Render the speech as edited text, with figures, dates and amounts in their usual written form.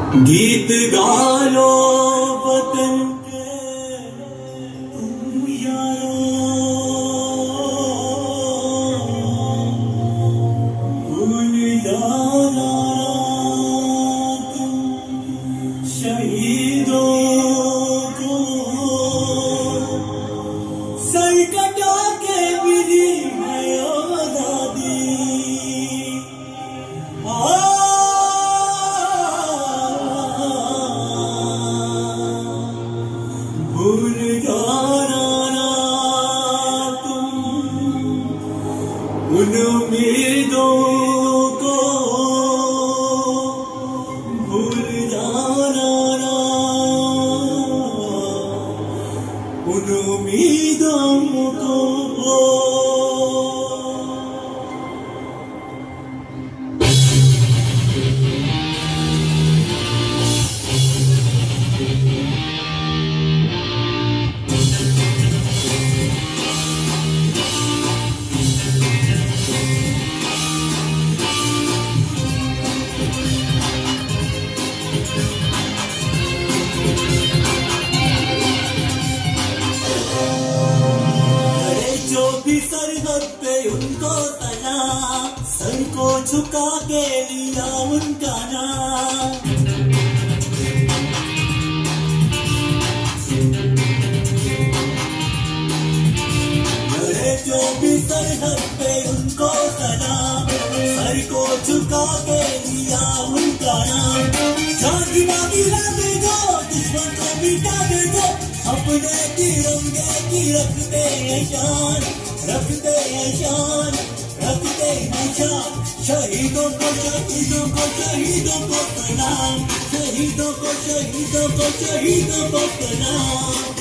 गीत गालो वतन के तुम यारो, भूल जाना तुम शहीदों को, सर कटा के मिली है आजादी। भूल जाना तुम उन उम्मीदों को, भूल जाना उन उम्मीदों को। सरहद पे उनको सलाम, सर को झुका के लिया उनका नाम। जो भी सरहद पे उनको सलाम, सर को झुका के लिया उनका नाम। जाति बाकी दे दो, दुश्मन को मिटा दे दो, अपने तिरंगे की रखते हैं शान, रखते हैं शान, रखते हैं शान। शहीदों को शहीदों को शहीदों को प्रणाम, शहीदों को शहीदों को शहीदों को प्रणाम।